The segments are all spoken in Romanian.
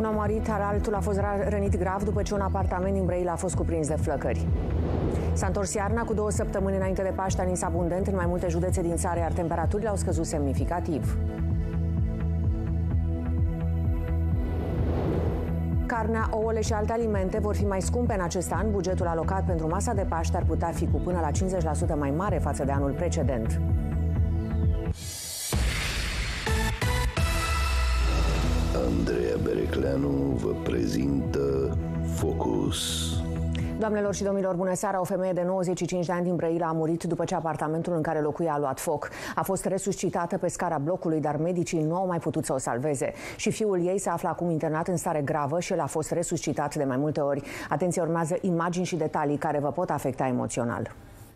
a murit, iar altul a fost rănit grav după ce un apartament din Brăila a fost cuprins de flăcări. S-a întors iarna cu 2 săptămâni înainte de Paște, a nins abundent în mai multe județe din țară, iar temperaturile au scăzut semnificativ. Carnea, ouăle și alte alimente vor fi mai scumpe în acest an. Bugetul alocat pentru masa de Paște ar putea fi cu până la 50% mai mare față de anul precedent. Andreea Berecleanu vă prezintă Focus. Doamnelor și domnilor, bună seara! O femeie de 95 de ani din Brăila a murit după ce apartamentul în care locuia a luat foc. A fost resuscitată pe scara blocului, dar medicii nu au mai putut să o salveze. Și fiul ei se află acum internat în stare gravă și el a fost resuscitat de mai multe ori. Atenție, urmează imagini și detalii care vă pot afecta emoțional.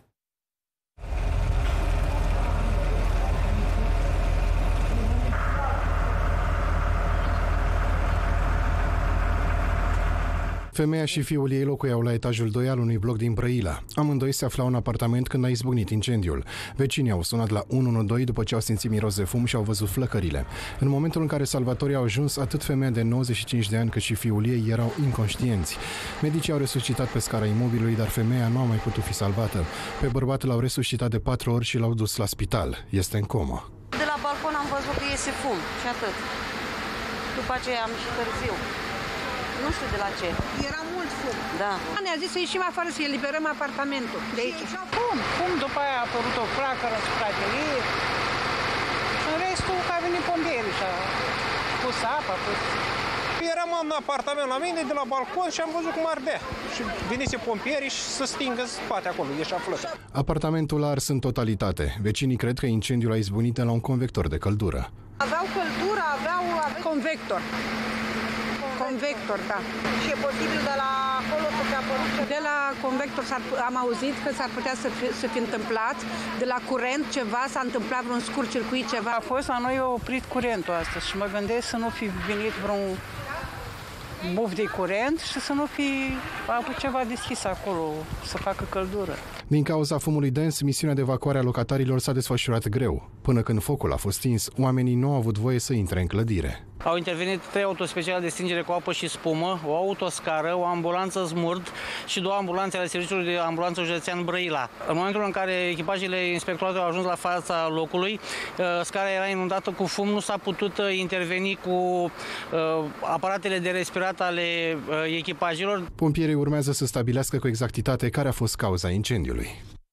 Femeia și fiul ei locuiau la etajul 2 al unui bloc din Brăila. Amândoi se aflau în apartament când a izbucnit incendiul. Vecinii au sunat la 112 după ce au simțit miros de fum și au văzut flăcările. În momentul în care salvatorii au ajuns, atât femeia de 95 de ani cât și fiul ei erau inconștienți. Medicii au resuscitat pe scara imobilului, dar femeia nu a mai putut fi salvată. Pe bărbat l-au resuscitat de 4 ori și l-au dus la spital. Este în comă. De la balcon am văzut că iese fum și atât. După aceea am ieșit târziu. Nu știu de la ce. Era mult fum. Da. Ne-a zis să ieșim afară, să eliberăm apartamentul de aici. Fum, după aia a apărut o flacără spre atelier. Și în restul că a venit pompierii și a pus apa, Eram în apartament la mine, de la balcon, și am văzut cum ardea. Și venise pompierii și să stingă spate acolo, ieșea flăcă. Apartamentul a ars în totalitate. Vecinii cred că incendiul a izbunit la un convector de căldură. Aveau căldură, aveau convector. Convector, da. Și e posibil de la acolo să fi apărut ceva? De la convector am auzit că s-ar putea să fi întâmplat, de la curent ceva, s-a întâmplat vreun scurt circuit, ceva. A fost la noi oprit curentul astăzi și mă gândesc să nu fi venit vreun buf de curent și să nu fi avut ceva deschis acolo, să facă căldură. Din cauza fumului dens, misiunea de evacuare a locatarilor s-a desfășurat greu. Până când focul a fost stins, oamenii nu au avut voie să intre în clădire. Au intervenit 3 autospeciale de stingere cu apă și spumă, o autoscară, o ambulanță Smurd și 2 ambulanțe ale Serviciului de Ambulanță Județean Brăila. În momentul în care echipajele inspectoratului au ajuns la fața locului, scara era inundată cu fum, nu s-a putut interveni cu aparatele de respirat ale echipajelor. Pompierii urmează să stabilească cu exactitate care a fost cauza incendiului.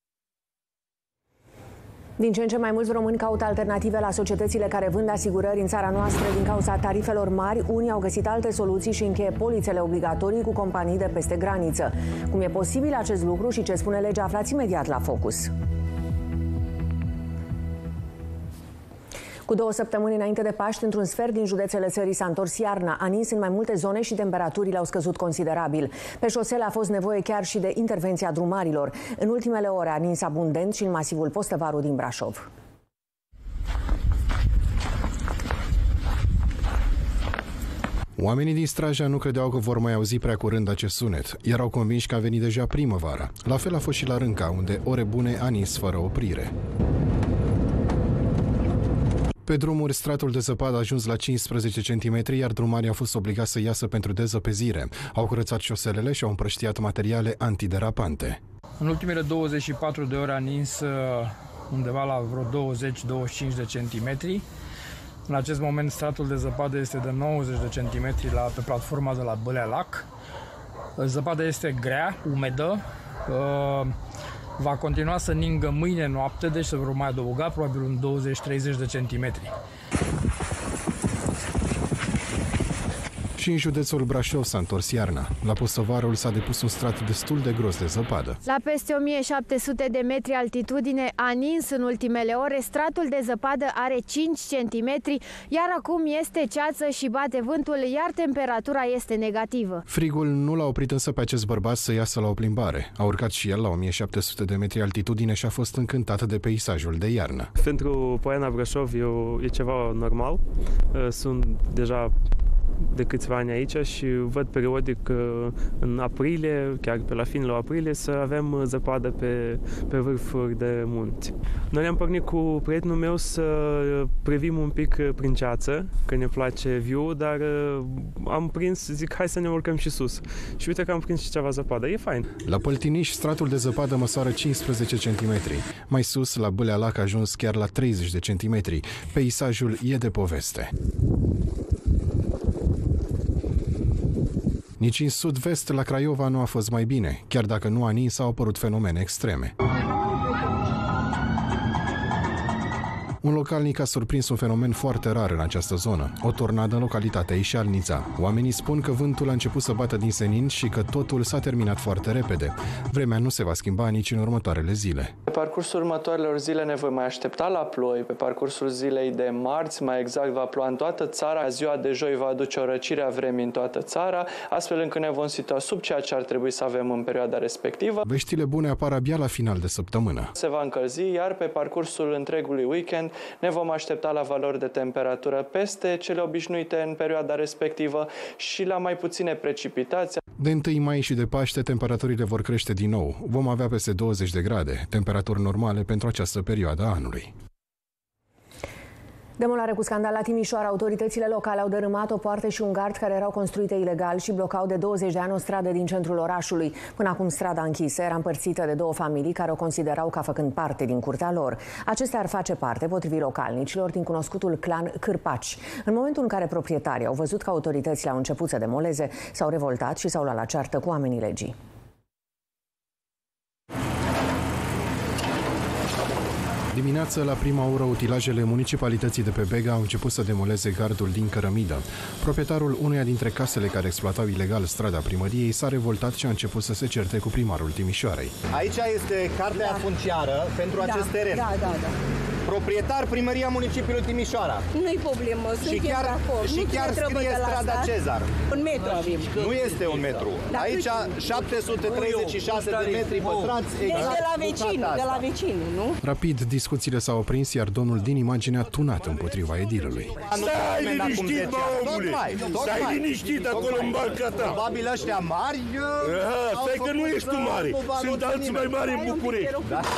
Din ce în ce mai mulți români caută alternative la societățile care vând asigurări în țara noastră din cauza tarifelor mari. Unii au găsit alte soluții și încheie polițele obligatorii cu companii de peste graniță. Cum e posibil acest lucru și ce spune legea, aflați imediat la Focus. Cu 2 săptămâni înainte de Paști, într-un sfert din județele țării s-a întors iarna. A nins în mai multe zone și temperaturile au scăzut considerabil. Pe șosele a fost nevoie chiar și de intervenția drumarilor. În ultimele ore a nins abundent și în masivul Postăvaru din Brașov. Oamenii din Straja nu credeau că vor mai auzi prea curând acest sunet. Erau convinși că a venit deja primăvara. La fel a fost și la Rânca, unde ore bune a nins fără oprire. Pe drumuri, stratul de zăpadă a ajuns la 15 cm, iar drumarii au fost obligați să iasă pentru dezăpezire. Au curățat șoselele și au împrăștiat materiale antiderapante. În ultimele 24 de ore a nins undeva la vreo 20-25 de centimetri. În acest moment stratul de zăpadă este de 90 de centimetri pe platforma de la Bălea Lac. Zăpada este grea, umedă. Va continua să ningă mâine noapte, deci se vor mai adăuga probabil un 20-30 de centimetri. Și în județul Brașov s-a întors iarna. La Postăvarul s-a depus un strat destul de gros de zăpadă. La peste 1700 de metri altitudine a nins în ultimele ore, stratul de zăpadă are 5 cm, iar acum este ceață și bate vântul, iar temperatura este negativă. Frigul nu l-a oprit însă pe acest bărbat să iasă la o plimbare. A urcat și el la 1700 de metri altitudine și a fost încântat de peisajul de iarnă. Pentru Poiana Brașov e ceva normal. Sunt deja de câțiva ani aici și văd periodic în aprilie, chiar pe la finele aprilie, să avem zăpadă pe vârfuri de munți. Noi ne-am pornit cu prietenul meu să privim un pic prin ceață, că ne place view, dar am prins, zic, hai să ne urcăm și sus. Și uite că am prins și ceva zăpadă, e fain. La Păltiniș, stratul de zăpadă măsoară 15 cm. Mai sus, la Bâlea Lac, a ajuns chiar la 30 de centimetri. Peisajul e de poveste. Nici în sud-vest, la Craiova, nu a fost mai bine, chiar dacă nu a nins, au apărut fenomene extreme. Un localnic a surprins un fenomen foarte rar în această zonă, o tornadă în localitatea Ișalnița. Oamenii spun că vântul a început să bată din senin și că totul s-a terminat foarte repede. Vremea nu se va schimba nici în următoarele zile. Pe parcursul următoarelor zile ne vom mai aștepta la ploi. Pe parcursul zilei de marți, mai exact, va ploua în toată țara. Ziua de joi va aduce o răcire a vremii în toată țara, astfel încât ne vom situa sub ceea ce ar trebui să avem în perioada respectivă. Veștile bune apar abia la final de săptămână. Se va încălzi, iar pe parcursul întregului weekend ne vom aștepta la valori de temperatură peste cele obișnuite în perioada respectivă și la mai puține precipitații. De 1 mai și de Paște, temperaturile vor crește din nou. Vom avea peste 20 de grade, temperaturi normale pentru această perioadă a anului. Demolare cu scandal la Timișoara. Autoritățile locale au dărâmat o poartă și un gard care erau construite ilegal și blocau de 20 de ani o stradă din centrul orașului. Până acum strada închisă era împărțită de două familii care o considerau ca făcând parte din curtea lor. Acestea ar face parte, potrivit localnicilor, din cunoscutul clan Cârpaci. În momentul în care proprietarii au văzut că autoritățile au început să demoleze, s-au revoltat și s-au luat la ceartă cu oamenii legii. Dimineața, la prima oră, utilajele municipalității de pe Bega au început să demoleze gardul din cărămidă. Proprietarul uneia dintre casele care exploatau ilegal strada primăriei s-a revoltat și a început să se certe cu primarul Timișoarei. Aici este cartea funciară pentru acest teren. Da. Proprietar, primăria municipiului Timișoara. Nu-i problemă, suntem de acord. Și chiar scrie strada Cezar. Un metru avem. Nu este un metru. Aici 736 de metri pătrați. Exact de la vecinul, nu? Rapid, discuțiile s-au oprins, iar domnul din imagine a tunat împotriva edilului. Stai liniștit, bă, omule! Stai liniștit acolo în banca ta! Probabil ăștia mari... Stai că nu ești tu mare! Sunt alții mai mari în București!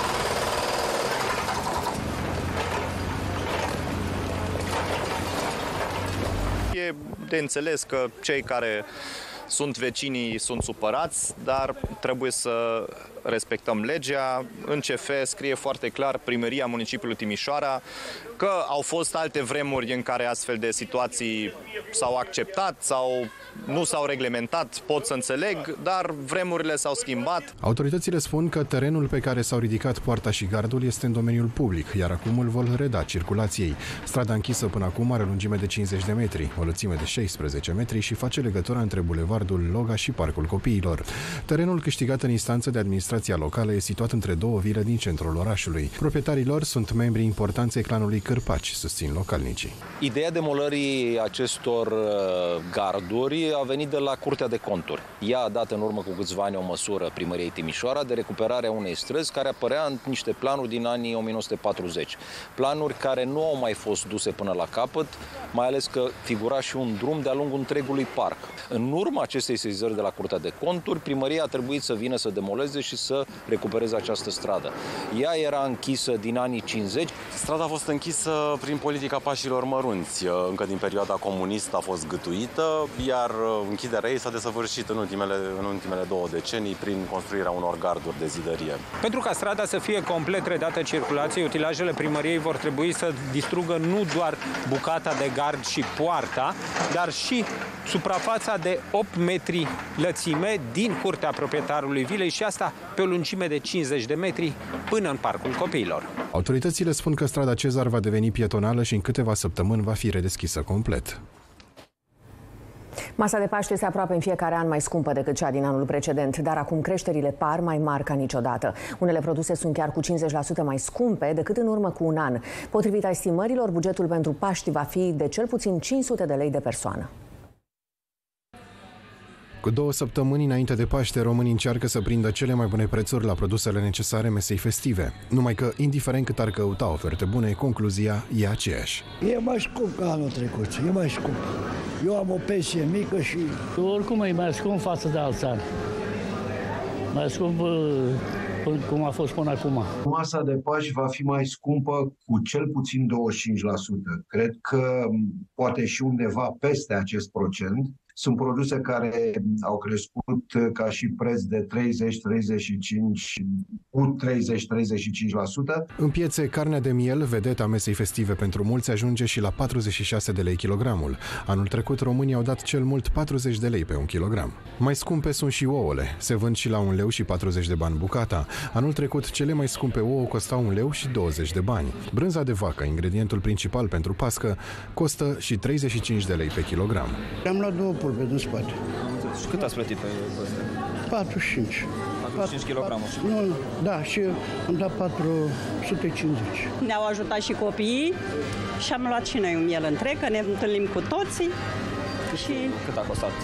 E de înțeles că cei care sunt vecinii sunt supărați, dar trebuie să respectăm legea. În CF scrie foarte clar Primăria Municipiului Timișoara că au fost alte vremuri în care astfel de situații s-au acceptat sau nu s-au reglementat, pot să înțeleg, dar vremurile s-au schimbat. Autoritățile spun că terenul pe care s-au ridicat poarta și gardul este în domeniul public, iar acum îl vor reda circulației. Strada închisă până acum are lungime de 50 de metri, o lățime de 16 metri și face legătura între bulevardul Loga și Parcul Copiilor. Terenul câștigat în instanță de administrația locală e situat între două vile din centrul orașului. Proprietarii lor sunt membri importanți ai clanului Cârpaci, susțin localnicii. Ideea demolării acestor garduri a venit de la Curtea de Conturi. Ea a dat în urmă cu câțiva ani o măsură Primăriei Timișoara de recuperare a unei străzi care apărea în niște planuri din anii 1940. Planuri care nu au mai fost duse până la capăt, mai ales că figura și un drum de-a lungul întregului parc. În urma acestei sesizări de la Curtea de Conturi, Primăria a trebuit să vină să demoleze și să recupereze această stradă. Ea era închisă din anii 50. Strada a fost închisă prin politica pașilor mărunți. Încă din perioada comunistă a fost gâtuită, iar închiderea ei s-a desăvârșit în ultimele 2 decenii prin construirea unor garduri de zidărie. Pentru ca strada să fie complet redată circulației, utilajele primăriei vor trebui să distrugă nu doar bucata de gard și poarta, dar și suprafața de 8 metri lățime din curtea proprietarului vilei și asta pe o lungime de 50 de metri până în Parcul Copiilor. Autoritățile spun că strada Cezar va deveni pietonală și în câteva săptămâni va fi redeschisă complet. Masa de Paște se aproape în fiecare an mai scumpă decât cea din anul precedent, dar acum creșterile par mai mari ca niciodată. Unele produse sunt chiar cu 50% mai scumpe decât în urmă cu un an. Potrivit estimărilor, bugetul pentru Paști va fi de cel puțin 500 de lei de persoană. Cu 2 săptămâni înainte de Paște, românii încearcă să prindă cele mai bune prețuri la produsele necesare mesei festive. Numai că, indiferent cât ar căuta oferte bune, concluzia e aceeași. E mai scump ca anul trecut, e mai scump. Eu am o pensie mică și... Oricum e mai scump față de alți ani. Mai scump cum a fost până acum. Masa de Paști va fi mai scumpă cu cel puțin 25%. Cred că poate și undeva peste acest procent. Sunt produse care au crescut ca și preț de 30-35%. În piețe, carnea de miel, vedeta mesei festive pentru mulți, ajunge și la 46 de lei kilogramul. Anul trecut, românii au dat cel mult 40 de lei pe 1 kilogram. Mai scumpe sunt și ouăle. Se vând și la 1 leu și 40 de bani bucata. Anul trecut, cele mai scumpe ouă costau 1 leu și 20 de bani. Brânza de vacă, ingredientul principal pentru Pască, costă și 35 de lei pe kilogram. Am luat 2 pulpe din spate. Și cât ați plătit pe ăsta? 45. 45 kg. Nu, da, și am dat 450. Ne-au ajutat și copiii și am luat și noi un miel întreg, că ne întâlnim cu toții. Și cât a costat?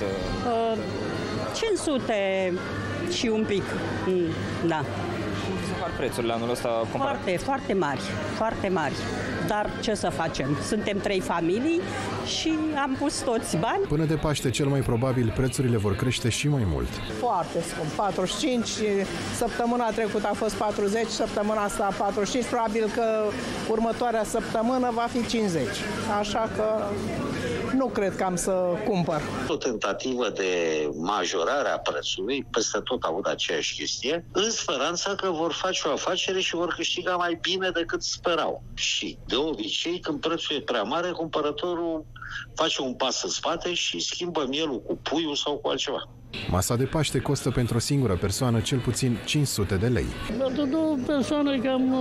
500 și un pic, da. Prețurile anul ăsta foarte, foarte mari, foarte mari. Dar ce să facem? Suntem 3 familii și am pus toți bani. Până de Paște, cel mai probabil, prețurile vor crește și mai mult. Foarte scump, 45, săptămâna trecută a fost 40, săptămâna asta 45, probabil că următoarea săptămână va fi 50. Așa că nu cred că am să cumpăr. O tentativă de majorare a prețului, peste tot aud aceeași chestie, în speranța că vor face o afacere și vor câștiga mai bine decât sperau. Și de obicei, când prețul e prea mare, cumpărătorul face un pas în spate și schimbă mielul cu puiul sau cu altceva. Masa de Paște costă pentru o singură persoană cel puțin 500 de lei. Pentru 2 persoane cam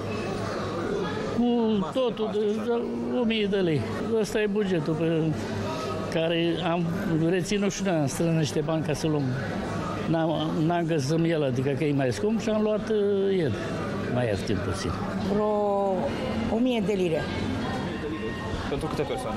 cu totul de 1000 de lei. Ăsta e bugetul pe care am reținut și noi, am strâns niște bani ca să luăm. N-am găsit miel, adică că e mai scump și am luat el, mai ieftin puțin. Vreo 1000 de lire. Pentru câte persoane?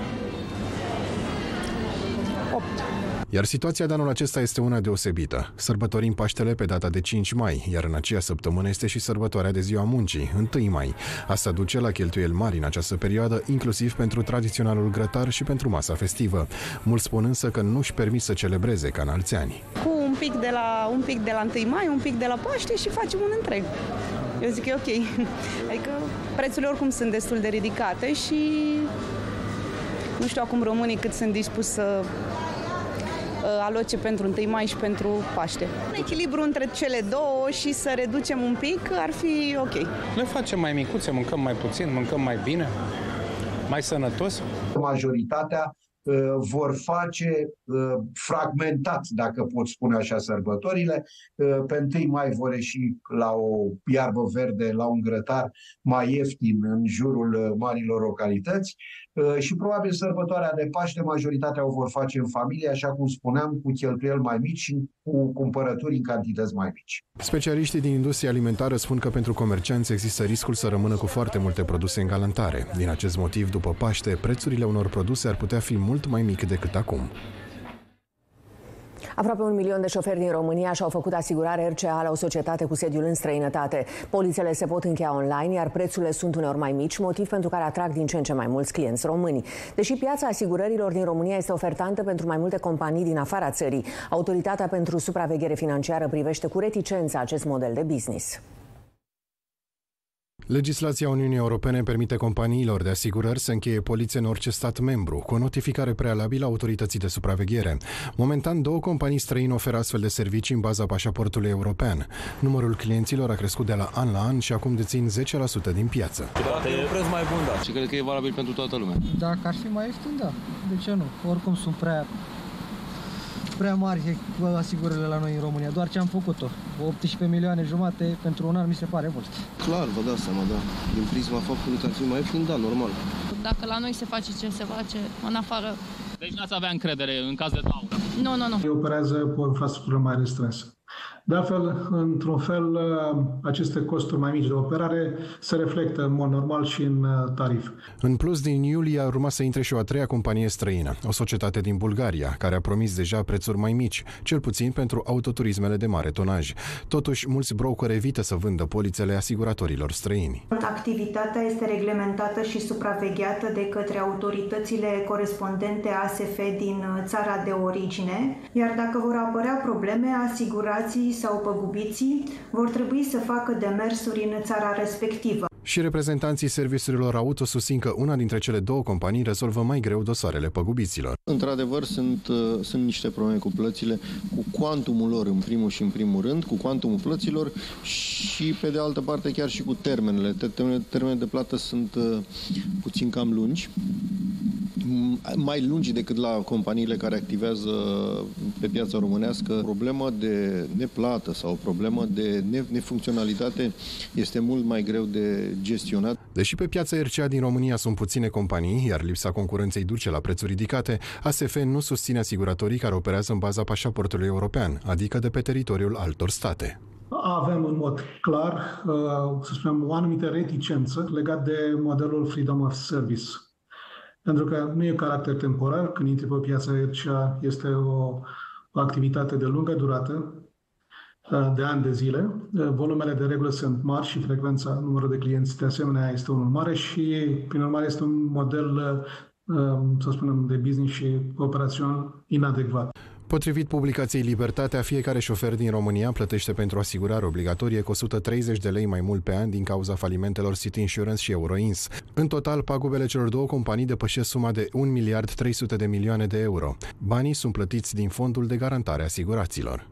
8. Iar situația de anul acesta este una deosebită. Sărbătorim Paștele pe data de 5 mai, iar în aceea săptămână este și sărbătoarea de Ziua Muncii, 1 mai. Asta duce la cheltuieli mari în această perioadă, inclusiv pentru tradiționalul grătar și pentru masa festivă. Mulți spun însă că nu-și permit să celebreze ca în alți ani. Cu un pic de la 1 mai, un pic de la Paște și facem un întreg. Eu zic că e ok. Adică prețurile oricum sunt destul de ridicate și nu știu acum românii cât sunt dispuși să aloce pentru 1 mai și pentru Paște. Un echilibru între cele două și să reducem un pic ar fi ok. Le facem mai micuțe, mâncăm mai puțin, mâncăm mai bine, mai sănătos. Majoritatea vor face fragmentat, dacă pot spune așa, sărbătorile. Pe 1 mai vor ieși la o iarbă verde, la un grătar mai ieftin în jurul marilor localități și probabil sărbătoarea de Paște majoritatea o vor face în familie, așa cum spuneam, cu cheltuieli mai mici și cu cumpărături în cantități mai mici. Specialiștii din industria alimentară spun că pentru comercianți există riscul să rămână cu foarte multe produse în galantare. Din acest motiv, după Paște, prețurile unor produse ar putea fi mult mai mic decât acum. Aproape 1 milion de șoferi din România și-au făcut asigurare RCA la o societate cu sediul în străinătate. Polițele se pot încheia online, iar prețurile sunt uneori mai mici, motiv pentru care atrag din ce în ce mai mulți clienți români. Deși piața asigurărilor din România este ofertantă pentru mai multe companii din afara țării, Autoritatea pentru Supraveghere Financiară privește cu reticență acest model de business. Legislația Uniunii Europene permite companiilor de asigurări să încheie polițe în orice stat membru, cu o notificare prealabilă a autorității de supraveghere. Momentan, 2 companii străine oferă astfel de servicii în baza pașaportului european. Numărul clienților a crescut de la an la an și acum dețin 10% din piață. Dacă e un preț mai bun, da. Și cred că e valabil pentru toată lumea. Dacă ar fi mai ieftin, da. De ce nu? Oricum sunt prea mari asigurările la noi în România, doar ce am făcut-o. 18 milioane jumate pentru un an mi se pare mult. Clar, vă dați seama, da. Din prisma faptului că ar fi mai ieftin, da, normal. Dacă la noi se face ce se face, în afară... Deci n-ați avea încredere în caz de daună? Nu. Ei operează cu o infrastructură mai restrânsă. De altfel, într-un fel, aceste costuri mai mici de operare se reflectă în mod normal și în tarif. În plus, din iulie a urmat să intre și o a treia companie străină, o societate din Bulgaria, care a promis deja prețuri mai mici, cel puțin pentru autoturismele de mare tonaj. Totuși, mulți brokeri evită să vândă polițele asiguratorilor străini. Activitatea este reglementată și supravegheată de către autoritățile corespondente ASF din țara de origine, iar dacă vor apărea probleme, asigurații sau păgubiții vor trebui să facă demersuri în țara respectivă. Și reprezentanții serviciilor auto susțin că una dintre cele două companii rezolvă mai greu dosarele păgubiților. Într-adevăr, sunt niște probleme cu plățile, cu cuantumul lor în primul și în primul rând, cu cuantumul plăților și, pe de altă parte, chiar și cu termenele. Termenele de plată sunt puțin cam lungi, mai lungi decât la companiile care activează pe piața românească. Problemă de neplată sau o problemă de nefuncționalitate este mult mai greu de gestionat. Deși pe piața RCA din România sunt puține companii, iar lipsa concurenței duce la prețuri ridicate, ASF nu susține asiguratorii care operează în baza pașaportului european, adică de pe teritoriul altor state. Avem în mod clar, să spunem, o anumită reticență legat de modelul Freedom of Service. Pentru că nu e caracter temporar, când intri pe piața RCA este o activitate de lungă durată, de ani de zile. Volumele de regulă sunt mari și frecvența, numărul de clienți de asemenea este unul mare și, prin urmare, este un model, să spunem, de business și operațional inadecvat. Potrivit publicației Libertatea, fiecare șofer din România plătește pentru asigurare obligatorie cu 130 de lei mai mult pe an din cauza falimentelor City Insurance și Euroins. În total, pagubele celor două companii depășesc suma de 1.300 milioane de euro. Banii sunt plătiți din Fondul de Garantare a Asiguraților.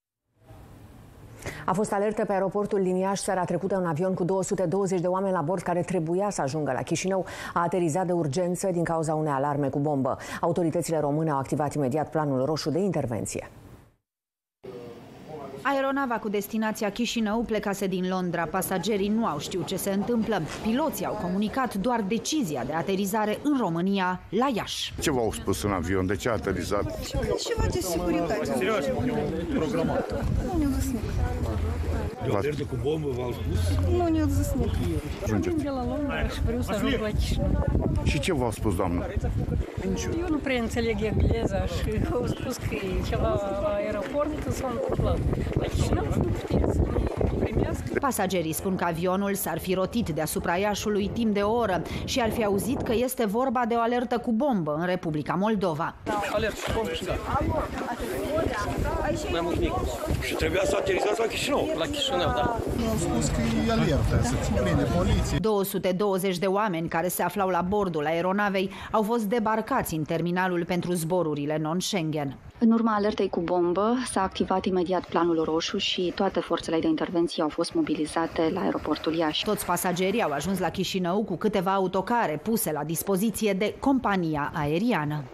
A fost alertă pe aeroportul din Iași seara trecută un avion cu 220 de oameni la bord care trebuia să ajungă la Chișinău. A aterizat de urgență din cauza unei alarme cu bombă. Autoritățile române au activat imediat planul roșu de intervenție. Aeronava cu destinația Chișinău plecase din Londra. Pasagerii nu au știut ce se întâmplă. Piloții au comunicat doar decizia de aterizare în România, la Iași. Ce v-au spus în avion? De ce a aterizat? Ceva de securitate. Serios? Programat. Nu ne-au zis nimic. De o alertă cu bombă v-au spus? Nu ne-au zis nimic. Ajungeți. De la Londra și vreau să ajung la Chișinău. Și ce v-au spus, doamnă? Eu nu prea înțeleg engleza și au spus că e ceva la aeroport s-a întâmplat. La Chișinău și nu puteți să ne primească. Pasagerii spun că avionul s-ar fi rotit deasupra Iașului timp de o oră și ar fi auzit că este vorba de o alertă cu bombă în Republica Moldova. Alertă cu bombă și gata. Mai mult mic. Și trebuia să aterizați la Chișinău. La Chișinău, da. Au spus că e alertă, să ți prinde poliție. 220 de oameni care se aflau la bordul aeronavei au fost debarcați în terminalul pentru zborurile non-Schengen. În urma alertei cu bombă s-a activat imediat planul roșu și toate forțele de intervenție au fost mobilizate la aeroportul Iași. Toți pasagerii au ajuns la Chișinău cu câteva autocare puse la dispoziție de compania aeriană.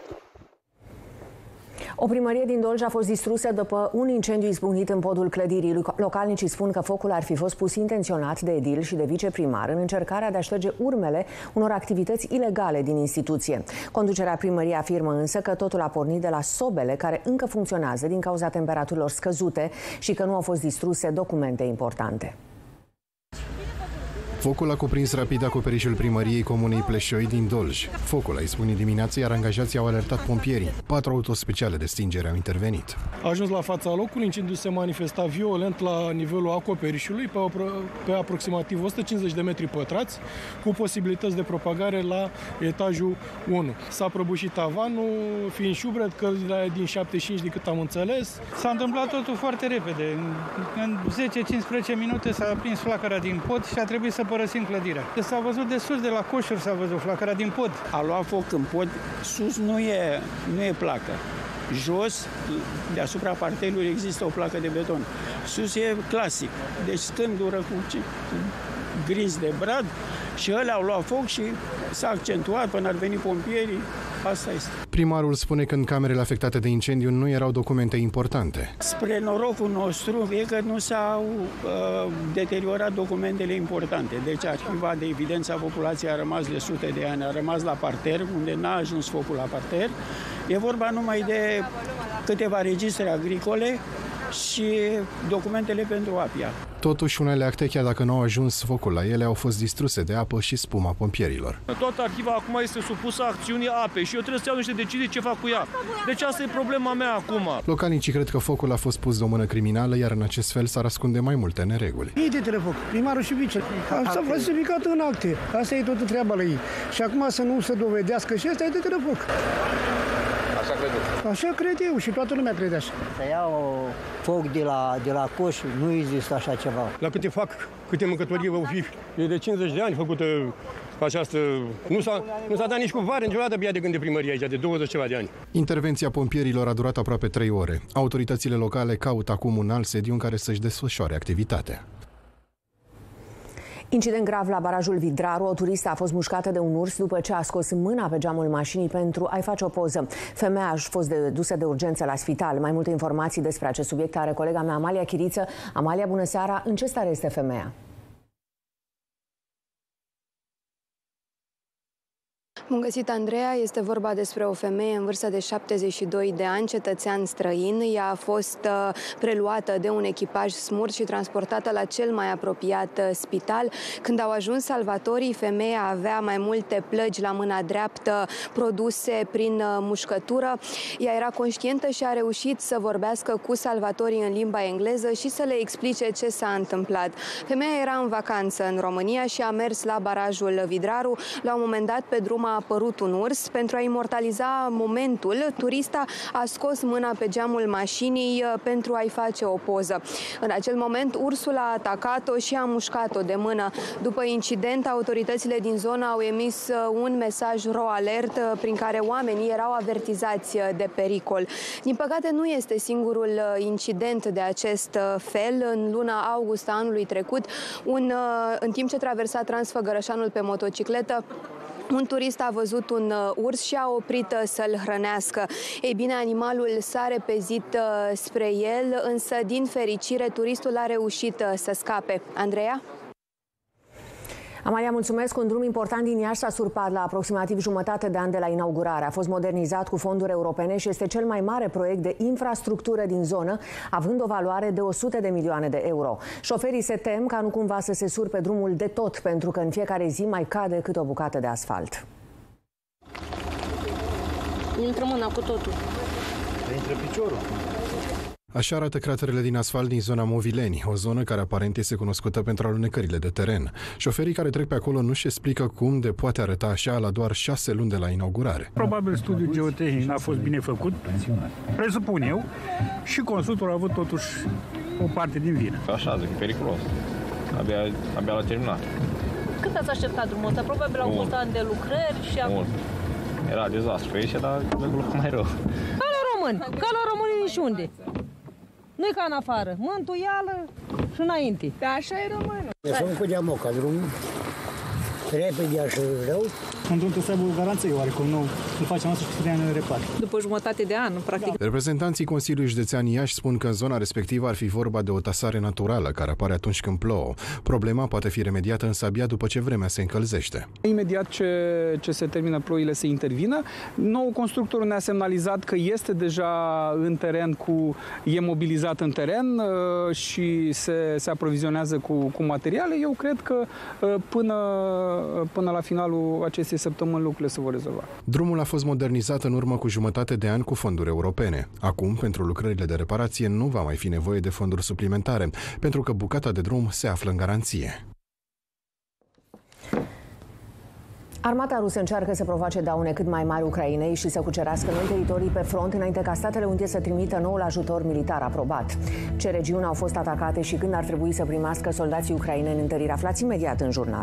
O primărie din Dolj a fost distrusă după un incendiu izbucnit în podul clădirii. Localnicii spun că focul ar fi fost pus intenționat de edil și de viceprimar în încercarea de a șterge urmele unor activități ilegale din instituție. Conducerea primăriei afirmă însă că totul a pornit de la sobele care încă funcționează din cauza temperaturilor scăzute și că nu au fost distruse documente importante. Focul a cuprins rapid acoperișul primăriei comunei Pleșoi din Dolj. Focul a izbucnit dimineața, iar angajații au alertat pompierii. 4 autospeciale de stingere au intervenit. A ajuns la fața locului, incendiul se manifesta violent la nivelul acoperișului, pe aproximativ 150 de metri pătrați, cu posibilități de propagare la etajul 1. S-a prăbușit tavanul, fiind șubret, căldura din 75, de cât am înțeles. S-a întâmplat totul foarte repede. În 10-15 minute s-a aprins flacăra din pod și a trebuit să părăsim clădirea. S-a văzut de sus, de la coșuri s-a văzut flacăra din pod. A luat foc în pod, sus nu e placă. Jos, deasupra parterului, există o placă de beton. Sus e clasic, deci scândură cu grinzi de brad și ălea au luat foc și s-a accentuat până ar veni pompierii. Asta este. Primarul spune că în camerele afectate de incendiu nu erau documente importante. Spre norocul nostru e că nu s-au deteriorat documentele importante. Deci arhiva de evidență a populației a rămas de sute de ani, a rămas la parter, unde n-a ajuns focul la parter. E vorba numai de câteva registre agricole și documentele pentru APIA. Totuși, unele acte, chiar dacă nu au ajuns focul la ele, au fost distruse de apă și spuma pompierilor. Toată arhiva acum este supusă acțiunii apei și eu trebuie să iau niște decizii ce fac cu ea. Deci asta e problema mea acum. Localnicii cred că focul a fost pus de o mână criminală, iar în acest fel s-ar ascunde mai multe nereguli. Ei de telefoc, primarul și vice. Asta a falsificat în acte. Asta e toată treaba la ei. Și acum să nu se dovedească și asta e de telefoc. Așa credeți? Așa cred eu și toată lumea crede așa. Să iau foc de la coș, nu există așa ceva. La câte mâncătorii vor fi? E de 50 de ani făcută această... Nu s-a dat nici cu vară niciodată pe ea de când de primărie aici, de 20 ceva de ani. Intervenția pompierilor a durat aproape 3 ore. Autoritățile locale caută acum un alt sediu în care să-și desfășoare activitatea. Incident grav la barajul Vidraru. O turistă a fost mușcată de un urs după ce a scos mâna pe geamul mașinii pentru a-i face o poză. Femeia a fost dusă de urgență la spital. Mai multe informații despre acest subiect are colega mea Amalia Chiriță. Amalia, bună seara! În ce stare este femeia? Bun găsit, Andreea. Este vorba despre o femeie în vârstă de 72 de ani, cetățean străin. Ea a fost preluată de un echipaj smurt și transportată la cel mai apropiat spital. Când au ajuns salvatorii, femeia avea mai multe plăgi la mâna dreaptă produse prin mușcătură. Ea era conștientă și a reușit să vorbească cu salvatorii în limba engleză și să le explice ce s-a întâmplat. Femeia era în vacanță în România și a mers la barajul Vidraru. La un moment dat, pe drum a apărut un urs. Pentru a imortaliza momentul, turista a scos mâna pe geamul mașinii pentru a-i face o poză. În acel moment, ursul a atacat-o și a mușcat-o de mână. După incident, autoritățile din zonă au emis un mesaj ro-alert prin care oamenii erau avertizați de pericol. Din păcate, nu este singurul incident de acest fel. În luna august a anului trecut, în timp ce traversa Transfăgărășanul pe motocicletă, un turist a văzut un urs și a oprit să-l hrănească. Ei bine, animalul s-a repezit spre el, însă, din fericire, turistul a reușit să scape. Andreea? Amalia, mulțumesc. Un drum important din Iași s-a surpat la aproximativ jumătate de an de la inaugurare. A fost modernizat cu fonduri europene și este cel mai mare proiect de infrastructură din zonă, având o valoare de 100 de milioane de euro. Șoferii se tem ca nu cumva să se surpe drumul de tot, pentru că în fiecare zi mai cade cât o bucată de asfalt. Intră mâna cu totul. Intră piciorul. Așa arată craterele din asfalt din zona Movileni, o zonă care aparent este cunoscută pentru alunecările de teren. Șoferii care trec pe acolo nu-și explică cum de poate arăta așa la doar 6 luni de la inaugurare. Probabil studiul geotehnic n-a fost bine făcut, presupun eu, și constructorul a avut totuși o parte din vină. Așa, zic, e periculos. Abia l-a terminat. Cât ați așteptat drumul ăsta? Probabil au fost ani de lucrări și acum... Era dezastru aici, dar mergul mai rău. Ca la români, ca la românii nici unde. Nu-i ca în afară, mântuială și înainte. Pe așa e românul. Sunt cu geamoca, drumul repede și rău. În drum să aibă o garanție oarecum, nu facem asta și 3 ani în repar. După jumătate de an, practic. Reprezentanții Consiliului Județean Iași spun că în zona respectivă ar fi vorba de o tasare naturală care apare atunci când plouă. Problema poate fi remediată însă abia după ce vremea se încălzește. Imediat ce se termină ploile se intervină. Nou constructorul ne-a semnalizat că este deja în teren, e mobilizat în teren și se aprovizionează cu materiale. Eu cred că până la finalul acestei săptămâni lucrurile se vor rezolva. Drumul a fost modernizat în urmă cu jumătate de an cu fonduri europene. Acum, pentru lucrările de reparație, nu va mai fi nevoie de fonduri suplimentare, pentru că bucata de drum se află în garanție. Armata rusă încearcă să provoace daune cât mai mari Ucrainei și să cucerească noi teritorii pe front înainte ca Statele Unite să trimită noul ajutor militar aprobat. Ce regiuni au fost atacate și când ar trebui să primească soldații ucraineni în întărire? Aflați imediat în jurnal.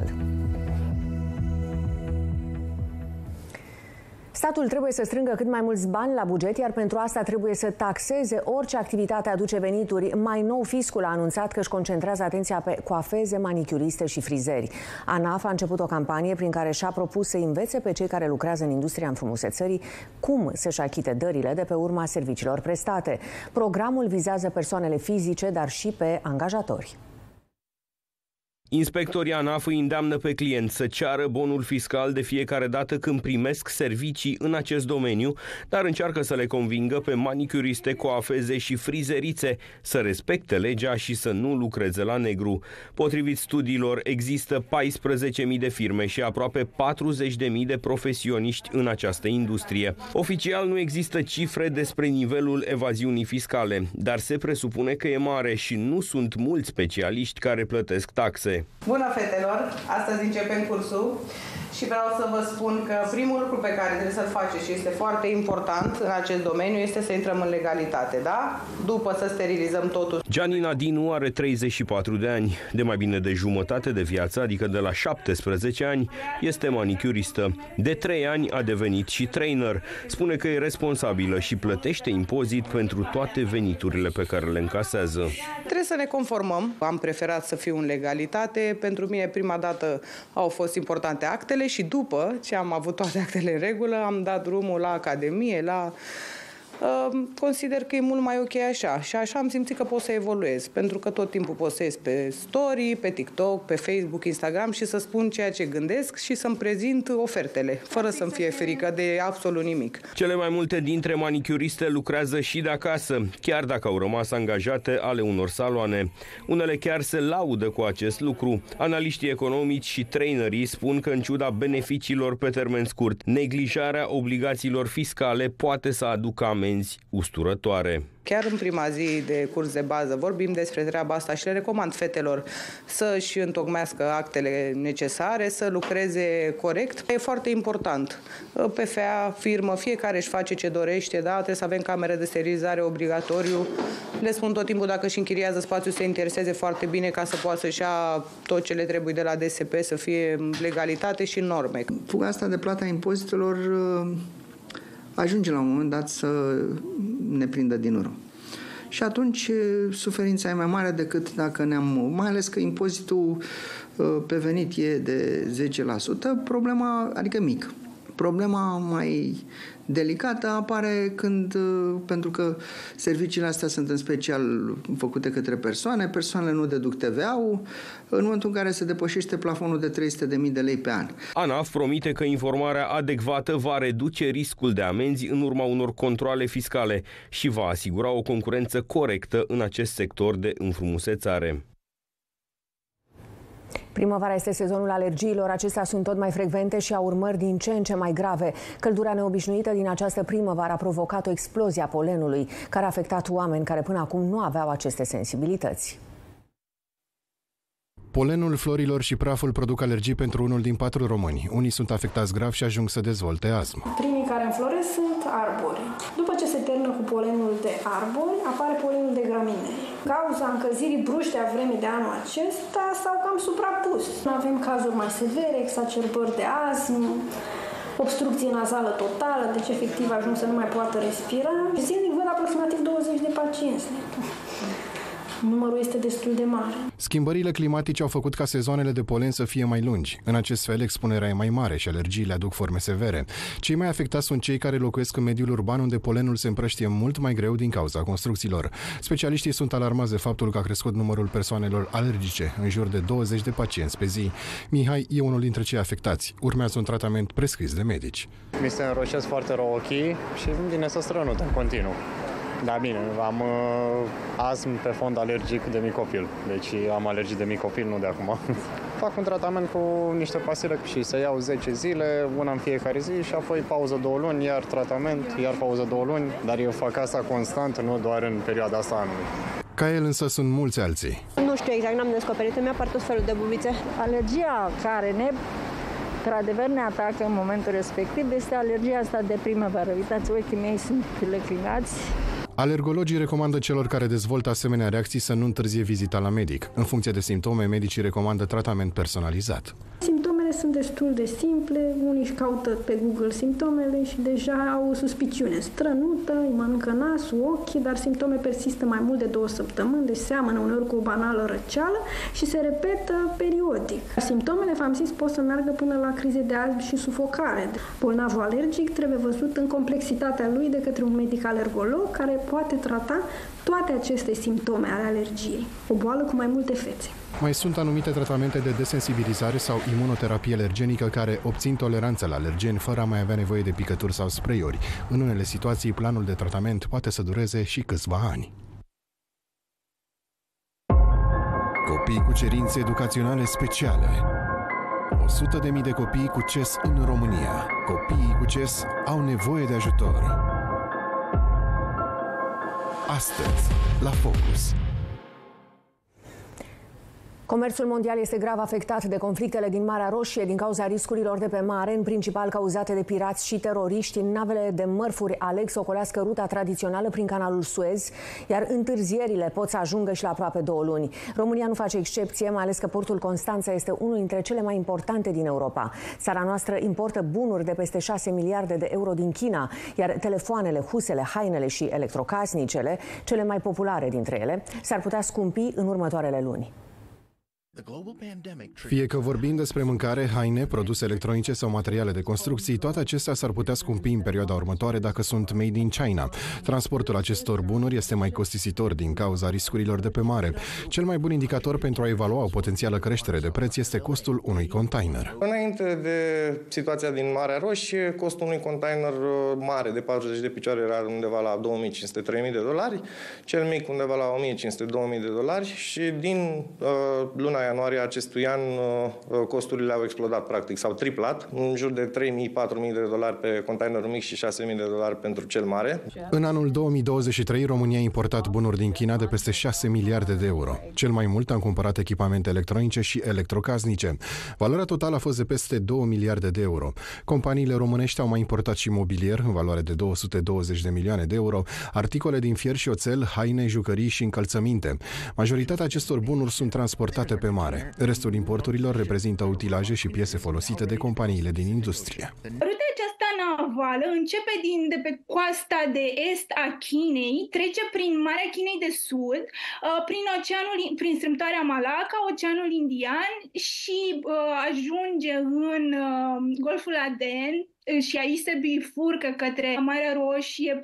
Statul trebuie să strângă cât mai mulți bani la buget, iar pentru asta trebuie să taxeze orice activitate aduce venituri. Mai nou, fiscul a anunțat că își concentrează atenția pe coafeze, manicuriste și frizeri. ANAF a început o campanie prin care și-a propus să învețe pe cei care lucrează în industria înfrumusețării cum să-și achite dările de pe urma serviciilor prestate. Programul vizează persoanele fizice, dar și pe angajatori. Inspectorii ANAF îi îndeamnă pe clienți să ceară bonul fiscal de fiecare dată când primesc servicii în acest domeniu, dar încearcă să le convingă pe manicuriste, coafeze și frizerițe să respecte legea și să nu lucreze la negru. Potrivit studiilor, există 14.000 de firme și aproape 40.000 de profesioniști în această industrie. Oficial nu există cifre despre nivelul evaziunii fiscale, dar se presupune că e mare și nu sunt mulți specialiști care plătesc taxe. Bună, fetelor! Astăzi începem cursul și vreau să vă spun că primul lucru pe care trebuie să-l faceți și este foarte important în acest domeniu este să intrăm în legalitate, da? După să sterilizăm totul. Gianina Dinu are 34 de ani. De mai bine de jumătate de viață, adică de la 17 ani, este manicuristă. De 3 ani a devenit și trainer. Spune că e responsabilă și plătește impozit pentru toate veniturile pe care le încasează. Trebuie să ne conformăm. Am preferat să fiu în legalitate. Pentru mine prima dată au fost importante actele și după ce am avut toate actele în regulă, am dat drumul la academie, consider că e mult mai ok așa și așa am simțit că pot să evoluez, pentru că tot timpul postez pe story, pe TikTok, pe Facebook, Instagram și să spun ceea ce gândesc și să-mi prezint ofertele, fără să-mi fie frică de absolut nimic. Cele mai multe dintre manicuriste lucrează și de acasă, chiar dacă au rămas angajate ale unor saloane. Unele chiar se laudă cu acest lucru. Analiștii economici și trainerii spun că în ciuda beneficiilor pe termen scurt, neglijarea obligațiilor fiscale poate să aducă amenzi usturătoare. Chiar în prima zi de curs de bază vorbim despre treaba asta și le recomand fetelor să-și întocmească actele necesare, să lucreze corect. E foarte important. PFA, firmă, fiecare își face ce dorește, da? Trebuie să avem camere de sterilizare obligatoriu. Le spun tot timpul, dacă își închiriază spațiul, să se intereseze foarte bine ca să poată să-și ia tot ce le trebuie de la DSP, să fie legalitate și norme. Fuga asta de plata impozitelor ajunge la un moment dat să ne prindă din urmă. Și atunci suferința e mai mare decât dacă mai ales că impozitul pe venit e de 10%, problema, adică mic. Problema mai delicată apare pentru că serviciile astea sunt în special făcute către persoanele nu deduc TVA-ul, în momentul în care se depășește plafonul de 300.000 de lei pe an. ANAF promite că informarea adecvată va reduce riscul de amenzi în urma unor controale fiscale și va asigura o concurență corectă în acest sector de înfrumusețare. Primăvara este sezonul alergiilor, acestea sunt tot mai frecvente și au urmări din ce în ce mai grave. Căldura neobișnuită din această primăvară a provocat o explozie a polenului, care a afectat oameni care până acum nu aveau aceste sensibilități. Polenul, florilor și praful produc alergii pentru unul din 4 români. Unii sunt afectați grav și ajung să dezvolte astmă. Primii care înfloresc sunt arbori. După ce se termină cu polenul de arbori, apare polenul de graminee. Cauza încălzirii bruște a vremii de anul acesta s-au cam suprapus. Avem cazuri mai severe, exacerbări de astmă, obstrucție nazală totală, deci efectiv ajung să nu mai poată respira. Zilnic văd aproximativ 20 de pacienți. Numărul este destul de mare. Schimbările climatice au făcut ca sezoanele de polen să fie mai lungi. În acest fel, expunerea e mai mare și alergiile aduc forme severe. Cei mai afectați sunt cei care locuiesc în mediul urban, unde polenul se împrăștie mult mai greu din cauza construcțiilor. Specialiștii sunt alarmați de faptul că a crescut numărul persoanelor alergice, în jur de 20 de pacienți pe zi. Mihai e unul dintre cei afectați. Urmează un tratament prescris de medici. Mi se înroșesc foarte rău ochii și îmi vine să strănut în continuu. Da, bine, am astm pe fond alergic de mic copil, deci am alergii de mic copil, nu de acum. Fac un tratament cu niște pastile și să iau 10 zile, una în fiecare zi și apoi pauză 2 luni, iar tratament, iar pauză 2 luni, dar eu fac asta constant, nu doar în perioada asta anului. Ca el însă sunt mulți alții. Nu știu exact, n-am descoperit, mi-a apărut tot felul de bubițe. Alergia care într-adevăr ne atacă în momentul respectiv este alergia asta de primăvară. Uitați, ochii mei sunt lăcrimați. Alergologii recomandă celor care dezvoltă asemenea reacții să nu întârzie vizita la medic. În funcție de simptome, medicii recomandă tratament personalizat. Simptomele sunt destul de simple, unii își caută pe Google simptomele și deja au o suspiciune. Strănută, îi mănâncă nasul, ochii, dar simptome persistă mai mult de 2 săptămâni, deci seamănă uneori cu o banală răceală și se repetă periodic. Simptomele, v-am zis, pot să meargă până la crize de astm și sufocare. Bolnavul alergic trebuie văzut în complexitatea lui de către un medic alergolog care poate trata toate aceste simptome ale alergiei. O boală cu mai multe fețe. Mai sunt anumite tratamente de desensibilizare sau imunoterapie alergenică care obțin toleranță la alergeni fără a mai avea nevoie de picături sau spray-uri. În unele situații, planul de tratament poate să dureze și câțiva ani. Copii cu cerințe educaționale speciale. 100.000 de copii cu CES în România. Copiii cu CES au nevoie de ajutor. Astăzi, la Focus. Comerțul mondial este grav afectat de conflictele din Marea Roșie din cauza riscurilor de pe mare, în principal cauzate de pirați și teroriști. Navele de mărfuri aleg să ocolească ruta tradițională prin canalul Suez, iar întârzierile pot să ajungă și la aproape 2 luni. România nu face excepție, mai ales că portul Constanța este unul dintre cele mai importante din Europa. Țara noastră importă bunuri de peste 6 miliarde de euro din China, iar telefoanele, husele, hainele și electrocasnicele, cele mai populare dintre ele, s-ar putea scumpi în următoarele luni. Fie că vorbim despre mâncare, haine, produse electronice sau materiale de construcții, toate acestea s-ar putea scumpi în perioada următoare dacă sunt made in China. Transportul acestor bunuri este mai costisitor din cauza riscurilor de pe mare. Cel mai bun indicator pentru a evalua o potențială creștere de preț este costul unui container. Înainte de situația din Marea Roșie, costul unui container mare de 40 de picioare era undeva la $2.500-3.000, cel mic undeva la $1.500-2.000 și din luna ianuarie acestui an costurile au explodat, practic, s-au triplat, în jur de $3.000-4.000 pe containerul mic și $6.000 pentru cel mare. În anul 2023, România a importat bunuri din China de peste 6 miliarde de euro. Cel mai mult am cumpărat echipamente electronice și electrocasnice. Valoarea totală a fost de peste 2 miliarde de euro. Companiile românești au mai importat și mobilier în valoare de 220 de milioane de euro, articole din fier și oțel, haine, jucării și încălțăminte. Majoritatea acestor bunuri sunt transportate pe mare. Restul importurilor reprezintă utilaje și piese folosite de companiile din industrie. Ruta aceasta navală începe de pe coasta de est a Chinei, trece prin Marea Chinei de Sud, prin strâmtoarea Malacca, Oceanul Indian și ajunge în Golful Aden și aici se bifurcă către Marea Roșie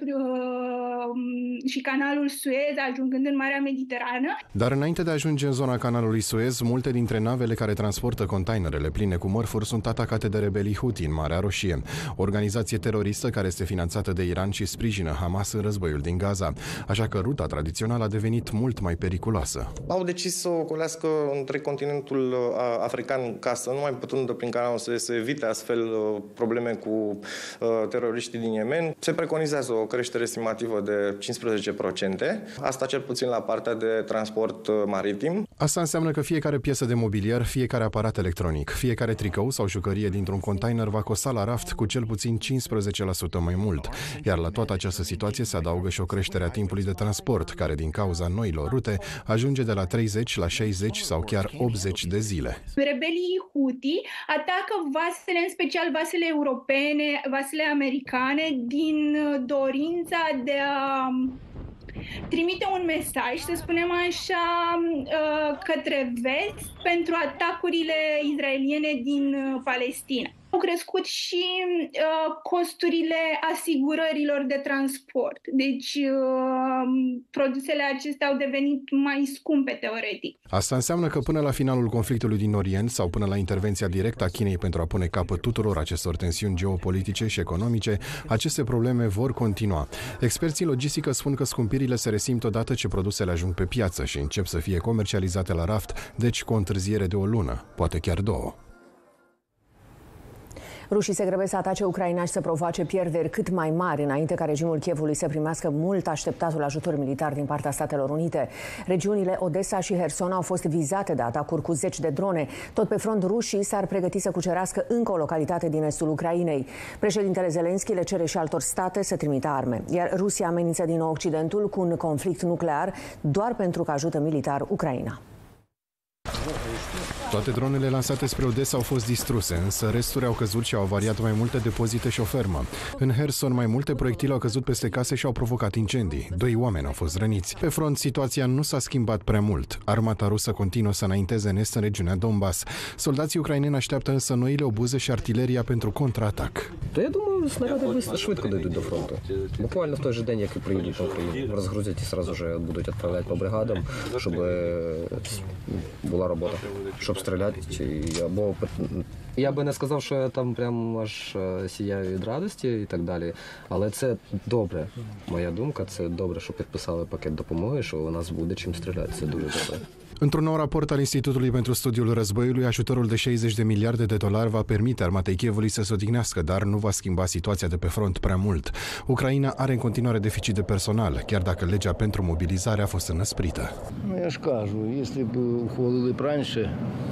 și canalul Suez, ajungând în Marea Mediterană. Dar înainte de a ajunge în zona canalului Suez, multe dintre navele care transportă containerele pline cu mărfuri sunt atacate de rebelii Houthi în Marea Roșie, o organizație teroristă care este finanțată de Iran și sprijină Hamas în războiul din Gaza, așa că ruta tradițională a devenit mult mai periculoasă. Au decis să ocolească întreg continentul african ca să nu mai pătrundă prin canalul Suez, să evite astfel probleme cu teroriștii din Yemen. Se preconizează o creștere estimativă de 15%, asta cel puțin la partea de transport maritim. Asta înseamnă că fiecare piesă de mobilier, fiecare aparat electronic, fiecare tricou sau jucărie dintr-un container va costa la raft cu cel puțin 15% mai mult. Iar la toată această situație se adaugă și o creștere a timpului de transport, care din cauza noilor rute ajunge de la 30 la 60 sau chiar 80 de zile. Rebelii Houthi atacă vasele, în special vasele europene, vasele americane, din dorința de a trimite un mesaj, să spunem așa, către vest pentru atacurile izraeliene din Palestina. Au crescut și costurile asigurărilor de transport. Deci produsele acestea au devenit mai scumpe teoretic. Asta înseamnă că până la finalul conflictului din Orient sau până la intervenția directă a Chinei pentru a pune capăt tuturor acestor tensiuni geopolitice și economice, aceste probleme vor continua. Experții în logistică spun că scumpirile se resimt odată ce produsele ajung pe piață și încep să fie comercializate la raft, deci cu o întârziere de o lună, poate chiar 2. Rușii se grăbesc să atace Ucraina și să provoace pierderi cât mai mari înainte ca regimul Kievului să primească mult așteptatul ajutor militar din partea Statelor Unite. Regiunile Odessa și Herson au fost vizate de atacuri cu 10 de drone. Tot pe front, rușii s-ar pregăti să cucerească încă o localitate din estul Ucrainei. Președintele Zelenski le cere și altor state să trimită arme, iar Rusia amenință din nou Occidentul cu un conflict nuclear doar pentru că ajută militar Ucraina. Toate dronele lansate spre Odessa au fost distruse, însă resturi au căzut și au avariat mai multe depozite și o fermă. În Herson, mai multe proiectile au căzut peste case și au provocat incendii. 2 oameni au fost răniți. Pe front, situația nu s-a schimbat prea mult. Armata rusă continuă să înainteze în est în regiunea Donbass. Soldații ucraineni așteaptă însă noile obuze și artileria pentru contraatac. Я думаю, снаряды швидко дойдуть до фронту. Буквально в той же день, як і приїдуть на Україну. Розгрузять і одразу ж будуть відправляти по бригадам, щоб була робота, щоб стріляти. Або я би не сказав, що я там прям аж сіяю від радості і так далі, але це добре. Моя думка, це добре, що підписали пакет допомоги, що у нас буде чим стріляти. Це дуже добре. Într-un nou raport al Institutului pentru Studiul Războiului, ajutorul de 60 de miliarde de dolari va permite armatei Kievului să se odihnească, dar nu va schimba situația de pe front prea mult. Ucraina are în continuare deficit de personal, chiar dacă legea pentru mobilizare a fost înăsprită. Я ж кажу, если бы ухвалили б раніше,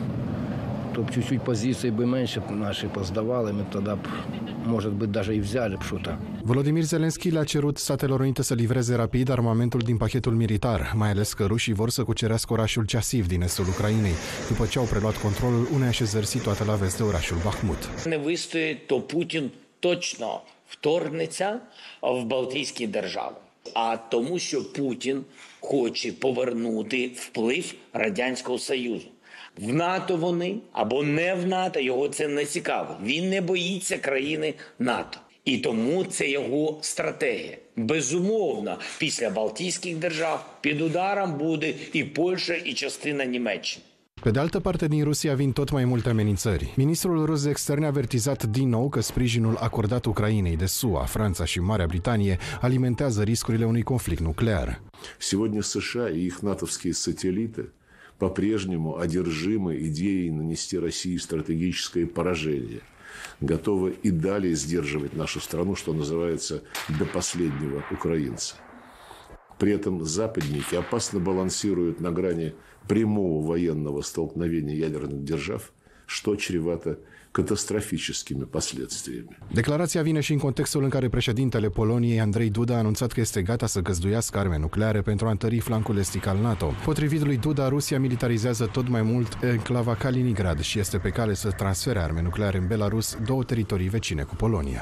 то б чуть-чуть позиції би менше наші поздавали, ми тоді б, може бути, навіть і взяли б щось. Volodymyr Zelensky le-a cerut Statelor Unite să livreze rapid armamentul din pachetul militar, mai ales că rușii vor să cucerească orașul Chasiv din estul Ucrainei, după ce au preluat controlul unei așezări situate la vest de orașul Bahmut. Не вистоїть, то Путін точно вторгнеться в Балтійські держави. А тому, що Путін хоче повернути вплив Радянського Союзу. В НАТО вони або не в НАТО, його це не цікаво. Він не боїться країни НАТО. І тому це його стратегія. Безумовно, після Балтійських держав під ударом буде і Польща, і частина Німеччини. Pe de altă parte, din Rusia vin tot mai multe amenințări. Ministrul rus de externe a avertizat din nou că sprijinul acordat Ucrainei de SUA, Franța și Marea Britanie alimentează riscurile unui conflict nuclear. Сегодня США и их натовские сателлиты по-прежнему одержимы идеей нанести России стратегическое поражение, готовы и далее сдерживать нашу страну, что называется, до последнего украинца. При этом западники опасно балансируют на грани прямого военного столкновения ядерных держав, что чревато catastrofическими последствиями. Declarația vine și în contextul în care președintele Poloniei, Andrei Duda, a anunțat că este gata să găzduiască arme nucleare pentru a întări flancul estic al NATO. Potrivit lui Duda, Rusia militarizează tot mai mult enclava Kaliningrad și este pe cale să transfere arme nucleare în Belarus, două teritorii vecine cu Polonia.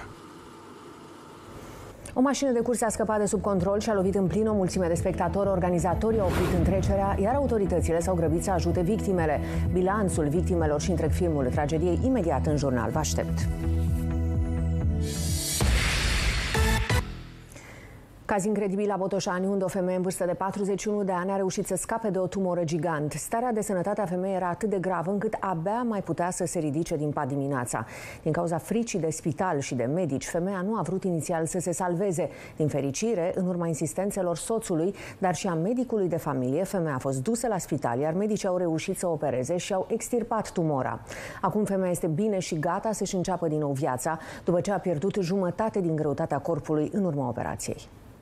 O mașină de curs a scăpat de sub control și a lovit în plin o mulțime de spectatori. Organizatorii au oprit întrecerea, iar autoritățile s-au grăbit să ajute victimele. Bilanțul victimelor și întreg filmul tragediei imediat în jurnal. Vă aștept! Caz incredibil la Botoșani, unde o femeie în vârstă de 41 de ani a reușit să scape de o tumoră gigant. Starea de sănătate a femeii era atât de gravă încât abia mai putea să se ridice din pat dimineața. Din cauza fricii de spital și de medici, femeia nu a vrut inițial să se salveze. Din fericire, în urma insistențelor soțului, dar și a medicului de familie, femeia a fost dusă la spital, iar medicii au reușit să o opereze și au extirpat tumora. Acum femeia este bine și gata să-și înceapă din nou viața, după ce a pierdut jumătate din greutatea corpului în urma operației.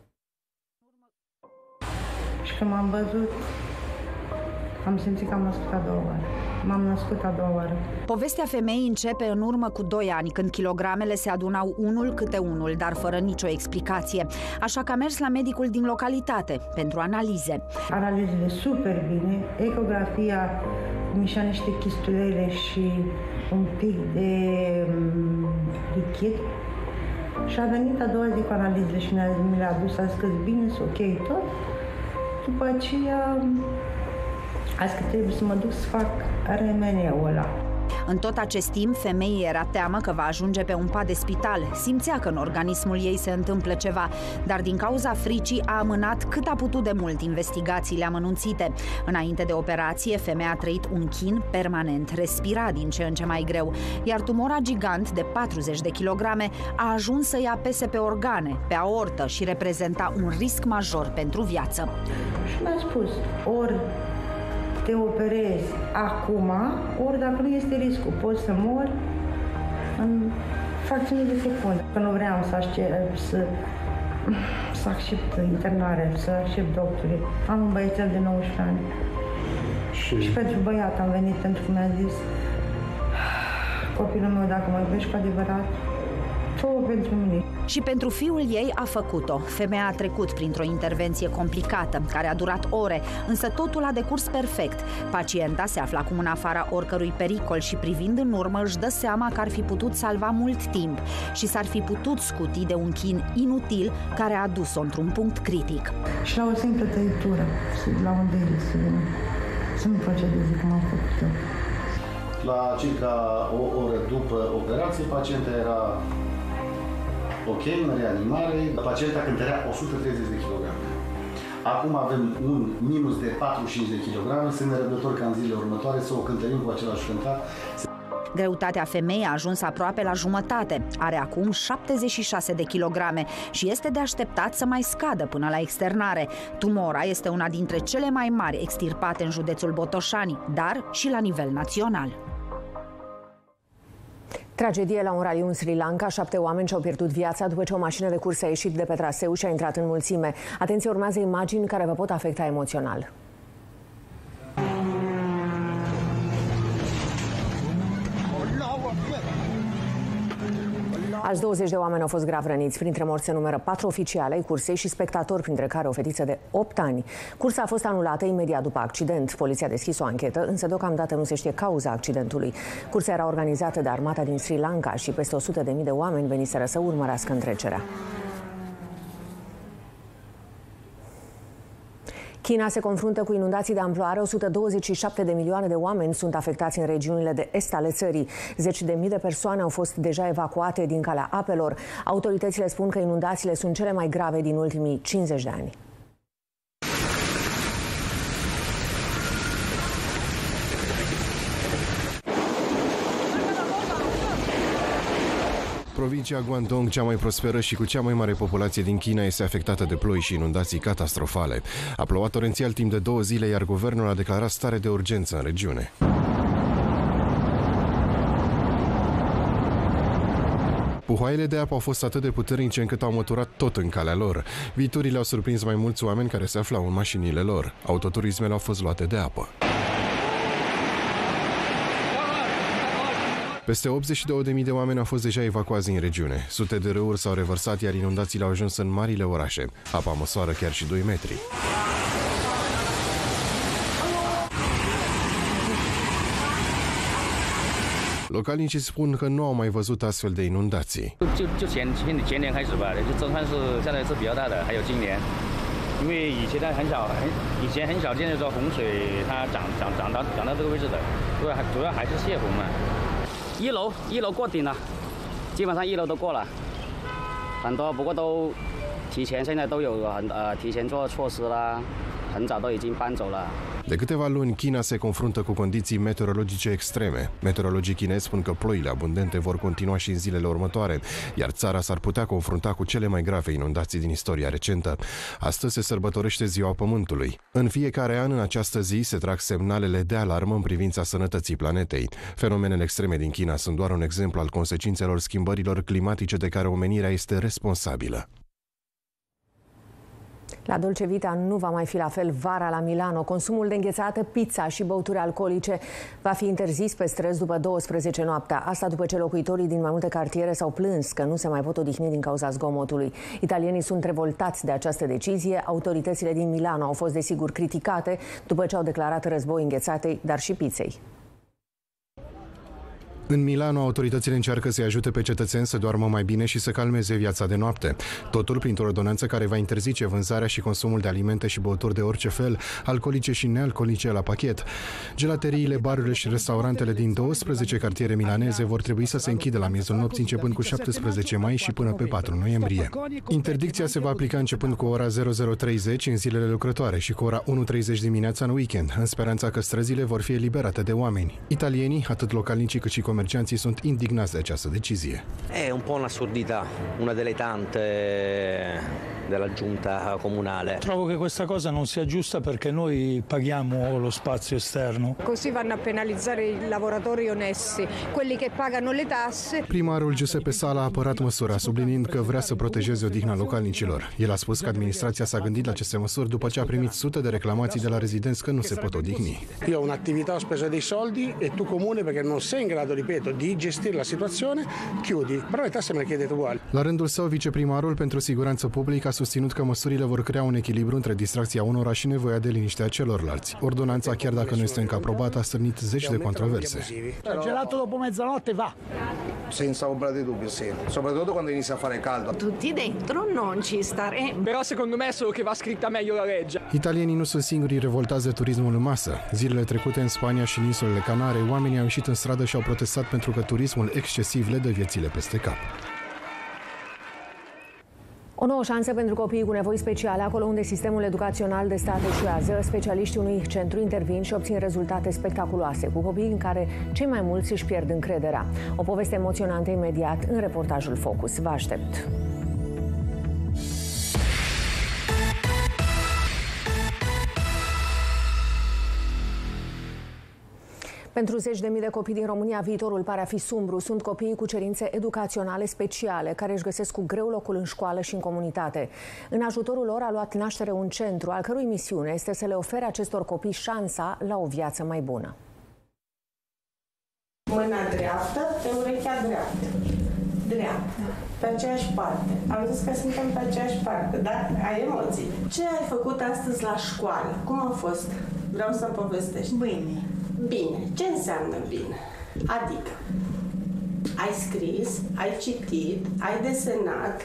Și când m-am văzut, am simțit că am născut a doua oară. M-am născut a doua oară. Povestea femeii începe în urmă cu 2 ani, când kilogramele se adunau unul câte unul, dar fără nicio explicație. Așa că a mers la medicul din localitate pentru analize. Analizele super bine, ecografia mișa niște chistulele și un pic de lichid. Și a venit a doua zi cu analizele și mi le-a adus, a zis că bine, sunt ok tot. După aceea a zis că trebuie să mă duc să fac remeneu ăla. În tot acest timp, femeii era teamă că va ajunge pe un pat de spital. Simțea că în organismul ei se întâmplă ceva, dar din cauza fricii a amânat cât a putut de mult investigațiile amănunțite. Înainte de operație, femeia a trăit un chin permanent, respira din ce în ce mai greu, iar tumora gigant de 40 de kilograme a ajuns să-i apese pe organe, pe aortă și reprezenta un risc major pentru viață. Și mi-a spus, ori te operezi acum, ori dacă nu este riscul, poți să mori în fracțiune de secundă. Că nu vreau să accept internare, să accept doctorii. Am un băiețel de 19 ani. Și pentru băiat am venit pentru că mi-a zis copilul meu, dacă mă iubești cu adevărat, fă-o pentru mine. Și pentru fiul ei a făcut-o. Femeia a trecut printr-o intervenție complicată, care a durat ore, însă totul a decurs perfect. Pacienta se afla acum în afara oricărui pericol și privind în urmă își dă seama că ar fi putut salva mult timp și s-ar fi putut scuti de un chin inutil care a dus-o într-un punct critic. Și la o simplă tăitură, la un delit, să nu procedeze cum am făcut eu. La circa o oră după operație, pacienta era ok, în reanimare, pacienta cântărea 130 de kg. Acum avem un minus de 45 de kg, sunt nerăbdători ca în zilele următoare să o cântărim cu același cântar. Greutatea femeii a ajuns aproape la jumătate. Are acum 76 de kilograme și este de așteptat să mai scadă până la externare. Tumora este una dintre cele mai mari extirpate în județul Botoșani, dar și la nivel național. Tragedie la un raliu în Sri Lanka. 7 oameni și-au pierdut viața după ce o mașină de cursă a ieșit de pe traseu și a intrat în mulțime. Atenție, urmează imagini care vă pot afecta emoțional. Alți 20 de oameni au fost grav răniți. Printre morți se numără 4 oficiali ai cursei și spectatori, printre care o fetiță de 8 ani. Cursa a fost anulată imediat după accident. Poliția a deschis o anchetă, însă deocamdată nu se știe cauza accidentului. Cursa era organizată de armata din Sri Lanka și peste 100.000 de oameni veniseră să urmărească întrecerea. China se confruntă cu inundații de amploare. 127 de milioane de oameni sunt afectați în regiunile de est ale țării. 10.000 de persoane au fost deja evacuate din calea apelor. Autoritățile spun că inundațiile sunt cele mai grave din ultimii 50 de ani. Provincia Guangdong, cea mai prosperă și cu cea mai mare populație din China, este afectată de ploi și inundații catastrofale. A plouat torențial timp de 2 zile, iar guvernul a declarat stare de urgență în regiune. Puhoaiele de apă au fost atât de puternice încât au măturat tot în calea lor. Viturile au surprins mai mulți oameni care se aflau în mașinile lor. Autoturismele au fost luate de apă. Peste 82.000 de oameni au fost deja evacuați din regiune. Sute de râuri s-au revărsat, iar inundațiile au ajuns în marile orașe. Apa măsoară chiar și 2 metri. Localnicii spun că nu au mai văzut astfel de inundații. 一楼过顶了，基本上1楼都过了，很多不过都现在都有提前做措施啦，很早都已经搬走了。 De câteva luni, China se confruntă cu condiții meteorologice extreme. Meteorologii chinezi spun că ploile abundente vor continua și în zilele următoare, iar țara s-ar putea confrunta cu cele mai grave inundații din istoria recentă. Astăzi se sărbătorește Ziua Pământului. În fiecare an, în această zi, se trag semnalele de alarmă în privința sănătății planetei. Fenomenele extreme din China sunt doar un exemplu al consecințelor schimbărilor climatice de care omenirea este responsabilă. La Dolce Vita nu va mai fi la fel vara la Milano. Consumul de înghețată, pizza și băuturi alcoolice va fi interzis pe străzi după 12 noaptea. Asta după ce locuitorii din mai multe cartiere s-au plâns că nu se mai pot odihni din cauza zgomotului. Italienii sunt revoltați de această decizie. Autoritățile din Milano au fost desigur criticate după ce au declarat război înghețatei, dar și pizzei. În Milano, autoritățile încearcă să-i ajute pe cetățeni să doarmă mai bine și să calmeze viața de noapte. Totul printr-o ordonanță care va interzice vânzarea și consumul de alimente și băuturi de orice fel, alcoolice și nealcoolice la pachet. Gelateriile, barurile și restaurantele din 12 cartiere milaneze vor trebui să se închidă la miezul nopții începând cu 17 mai și până pe 4 noiembrie. Interdicția se va aplica începând cu ora 00:30 în zilele lucrătoare și cu ora 1:30 dimineața în weekend, în speranța că străzile vor fi eliberate de oameni. Italienii, atât localnicii cât și comercianții, sunt indignați de această decizie. È un po' un'assurdità, una delle tante della giunta comunale. Trovo che questa cosa non sia giusta perché noi paghiamo lo spazio esterno. Così vanno a penalizzare i lavoratori onesti, quelli che pagano le tasse. Primarul Giuseppe Sala a apărat măsura, subliniind că vrea să protejeze odihna localnicilor. El a spus că administrația s-a gândit la aceste măsuri după ce a primit sute de reclamații de la rezidenți că nu se pot odihni. Io ho un'attività, ho speso dei soldi e tu comune perché non sei in grado, ripeto, di gestire la situazione, chiudi. Però le tasse me le chiedete uguali. La rândul său, viceprimarul pentru siguranță publică a susținut că măsurile vor crea un echilibru între distracția unora și nevoia de liniște a celorlalți. Ordonanța, chiar dacă nu este încă aprobată, a stârnit zeci de controverse. Gelato dopo mezzanotte va. Senza ombra di dubbio, sì. Soprattutto quando inizia a fare caldo. Tutti dentro non ci staremo. Però secondo me è solo che va scritta meglio la legge. Italienii nu sunt singurii revoltați de turismul în masă. Zilele trecute în Spania și în insulele Canare, oamenii au ieșit în stradă și au protestat pentru că turismul excesiv le dă viețile peste cap. O nouă șansă pentru copiii cu nevoi speciale, acolo unde sistemul educațional de stat eșuează. Specialiștii unui centru intervin și obțin rezultate spectaculoase, cu copii în care cei mai mulți își pierd încrederea. O poveste emoționantă imediat în reportajul Focus. Vă aștept! Pentru zeci de mii de copii din România, viitorul pare a fi sumbru. Sunt copiii cu cerințe educaționale speciale, care își găsesc cu greu locul în școală și în comunitate. În ajutorul lor a luat naștere un centru, al cărui misiune este să le ofere acestor copii șansa la o viață mai bună. Mâna dreaptă pe urechea dreaptă. Dreaptă. Pe aceeași parte. Am zis că suntem pe aceeași parte, da? Ai emoții. Ce ai făcut astăzi la școală? Cum a fost? Vreau să-mi povestești. Bine. Bine. Ce înseamnă bine? Adică, ai scris, ai citit, ai desenat.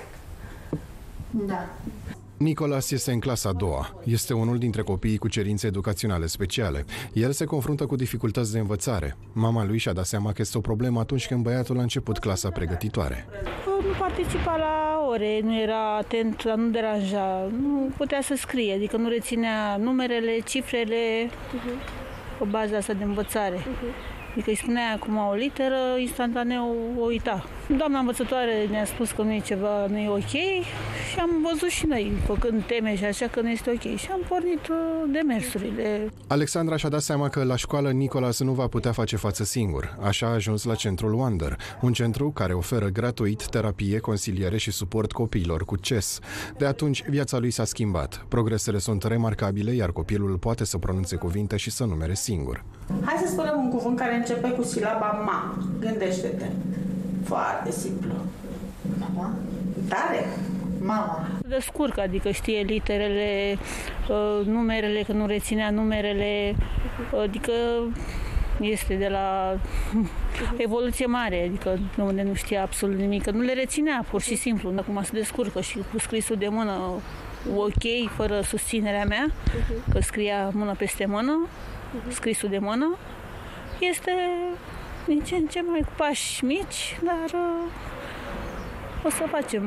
Da. Nicolas este în clasa a doua. Este unul dintre copiii cu cerințe educaționale speciale. El se confruntă cu dificultăți de învățare. Mama lui și-a dat seama că este o problemă atunci când băiatul a început clasa pregătitoare. Nu participa la ore, nu era atent, nu deranja, nu putea să scrie, adică nu reținea numerele, cifrele, o bază asta de învățare. Adică îi spunea acum o literă, instantaneu o uita. Doamna învățătoare ne-a spus că nu e ceva, nu e ok și am văzut și noi, făcând teme și așa, că nu este ok. Și am pornit demersurile. Alexandra și-a dat seama că la școală Nicolas nu va putea face față singur. Așa a ajuns la centrul Wonder, un centru care oferă gratuit terapie, consiliere și suport copiilor cu CES. De atunci, viața lui s-a schimbat. Progresele sunt remarcabile, iar copilul poate să pronunțe cuvinte și să numere singur. Hai să spunem un cuvânt care începe cu silaba ma. Gândește-te. Foarte simplu. Mama? Tare? Mama. Descurcă, adică știe literele, numerele, că nu reținea numerele, adică este de la evoluție mare, adică unde nu știa absolut nimic, că nu le reținea, pur și simplu. Acum se descurcă și cu scrisul de mână ok, fără susținerea mea, că scria mână peste mână, scrisul de mână, este din ce în ce mai cu pași mici, dar o să facem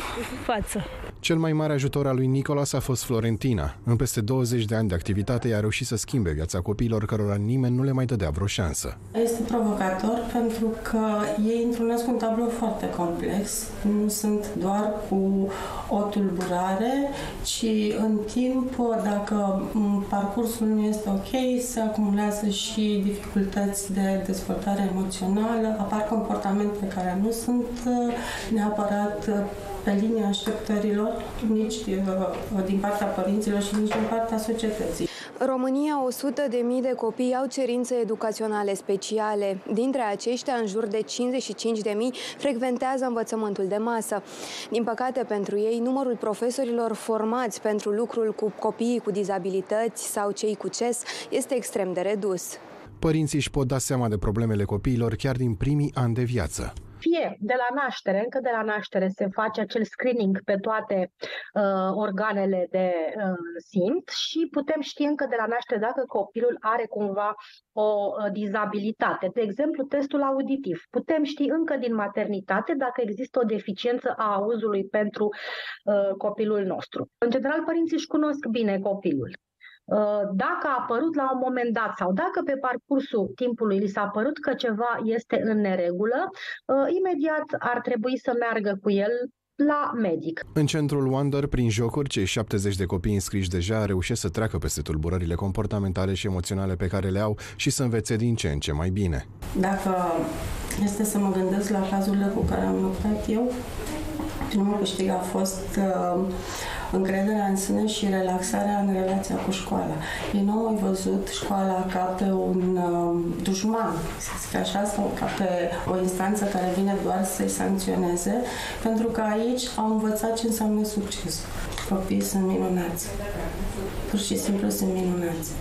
față. Cel mai mare ajutor al lui Nicolas a fost Florentina. În peste 20 de ani de activitate, ea a reușit să schimbe viața copiilor cărora nimeni nu le mai dădea vreo șansă. Este provocator pentru că ei întrunesc un tablou foarte complex. Nu sunt doar cu o tulburare, ci în timp, dacă parcursul nu este ok, se acumulează și dificultăți de dezvoltare emoțională, apar comportamente care nu sunt neapărat pe linia așteptărilor, nici din partea părinților și nici din partea societății. În România, 100.000 de copii au cerințe educaționale speciale. Dintre aceștia, în jur de 55.000 frecventează învățământul de masă. Din păcate pentru ei, numărul profesorilor formați pentru lucrul cu copiii cu dizabilități sau cei cu CES este extrem de redus. Părinții își pot da seama de problemele copiilor chiar din primii ani de viață. Fie de la naștere, încă de la naștere se face acel screening pe toate organele de simț și putem ști încă de la naștere dacă copilul are cumva o dizabilitate. De exemplu, testul auditiv. Putem ști încă din maternitate dacă există o deficiență a auzului pentru copilul nostru. În general, părinții își cunosc bine copilul. Dacă a apărut la un moment dat sau dacă pe parcursul timpului li s-a părut că ceva este în neregulă, imediat ar trebui să meargă cu el la medic. În centrul Wonder, prin jocuri, cei 70 de copii înscriși deja reușesc să treacă peste tulburările comportamentale și emoționale pe care le au și să învețe din ce în ce mai bine. Dacă este să mă gândesc la cazurile cu care am lucrat eu, primul câștig a fost încrederea în sine și relaxarea în relația cu școala. Ei nu au mai văzut școala ca pe un dușman, să zic așa, sau ca pe o instanță care vine doar să-i sancționeze, pentru că aici au învățat ce înseamnă succes. Copiii sunt minunați. Pur și simplu sunt minunați.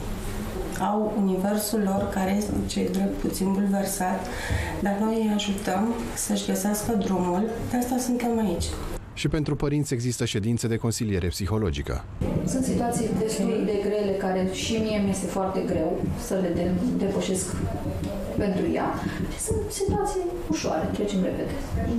Au universul lor care este cei drept puțin bulversat, dar noi îi ajutăm să-și găsească drumul, de asta suntem aici. Și pentru părinți există ședințe de consiliere psihologică. Sunt situații destul de grele care și mie mi-este foarte greu să le depășesc pentru ea și sunt situații ușoare, trecem repede.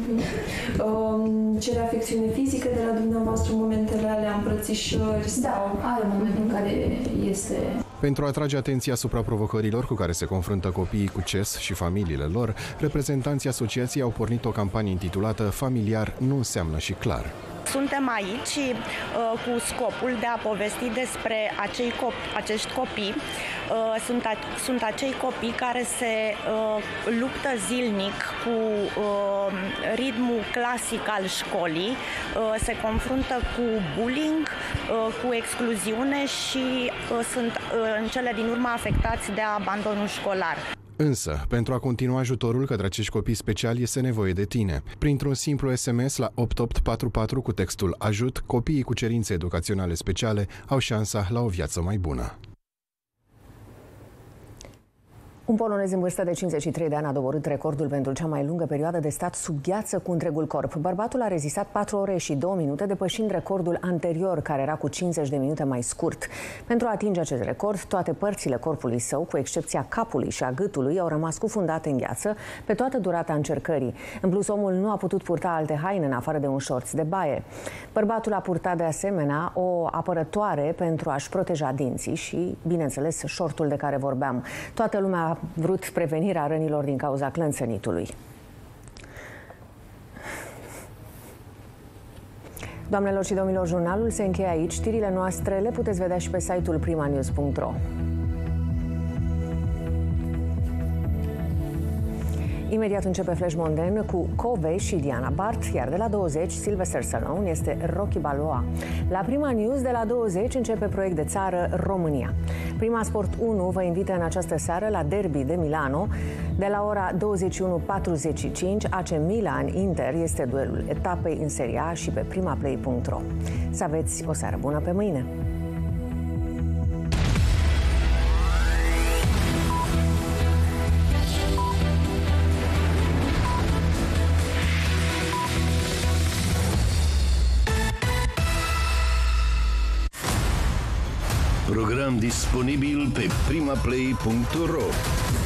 Cere afecțiune fizică de la dumneavoastră în momentele alea, îmbrățișări? Da, are momentul în care este... Pentru a atrage atenția asupra provocărilor cu care se confruntă copiii cu CES și familiile lor, reprezentanții asociației au pornit o campanie intitulată Familiar nu înseamnă și clar. Suntem aici cu scopul de a povesti despre acești copii. Sunt acei copii care se luptă zilnic cu ritmul clasic al școlii, se confruntă cu bullying, cu excluziune și sunt în cele din urmă afectați de abandonul școlar. Însă, pentru a continua ajutorul către acești copii speciali este nevoie de tine. Printr-un simplu SMS la 8844 cu textul AJUT, copiii cu cerințe educaționale speciale au șansa la o viață mai bună. Un polonez în vârstă de 53 de ani a doborât recordul pentru cea mai lungă perioadă de stat sub gheață cu întregul corp. Bărbatul a rezistat 4 ore și 2 minute, depășind recordul anterior, care era cu 50 de minute mai scurt. Pentru a atinge acest record, toate părțile corpului său, cu excepția capului și a gâtului, au rămas cufundate în gheață pe toată durata încercării. În plus, omul nu a putut purta alte haine în afară de un șorț de baie. Bărbatul a purtat de asemenea o apărătoare pentru a-și proteja dinții și, bineînțeles, șortul de care vorbeam. Toată lumea a vrut prevenirea rănilor din cauza clănțănitului. Doamnelor și domnilor, jurnalul se încheie aici. Știrile noastre le puteți vedea și pe site-ul primanews.ro. Imediat începe Flash Mondain cu Covey și Diana Bart, iar de la 20 Sylvester Stallone este Rocky Balboa. La Prima News de la 20 începe Proiect de țară România. Prima Sport 1 vă invită în această seară la Derby de Milano. De la ora 21:45 AC Milan-Inter este duelul etapei în Serie A și pe primaplay.ro. Să aveți o seară bună pe mâine! Program disponibil pe primaplay.ro.